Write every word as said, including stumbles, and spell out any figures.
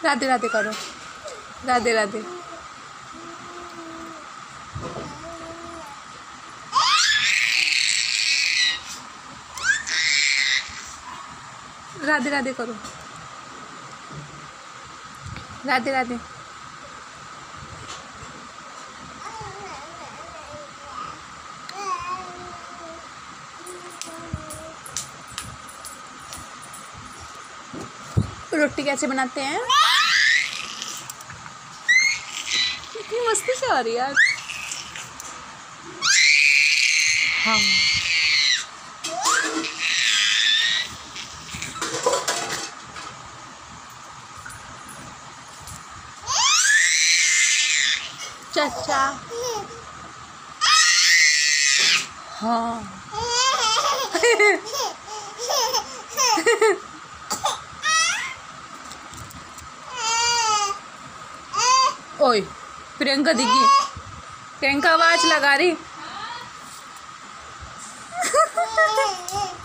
राधे राधे करो, राधे राधे। राधे राधे करो, राधे राधे। रोटी कैसे बनाते हैं? इतनी मस्ती से आ रही है यार। हाँ चाचा। हाँ ओए प्रियंका दिखी, प्रियंका आवाज लगा रही।